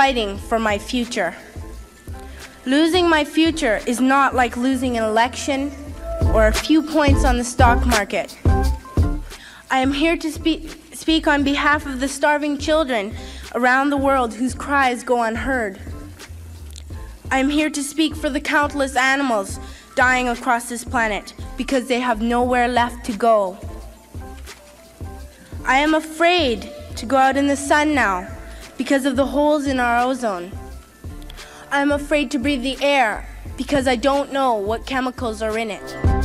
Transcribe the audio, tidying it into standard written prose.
fighting for my future. Losing my future is not like losing an election or a few points on the stock market. I am here to speak on behalf of the starving children around the world whose cries go unheard. I am here to speak for the countless animals dying across this planet because they have nowhere left to go. I am afraid to go out in the sun now because of the holes in our ozone. I am afraid to breathe the air because I don't know what chemicals are in it.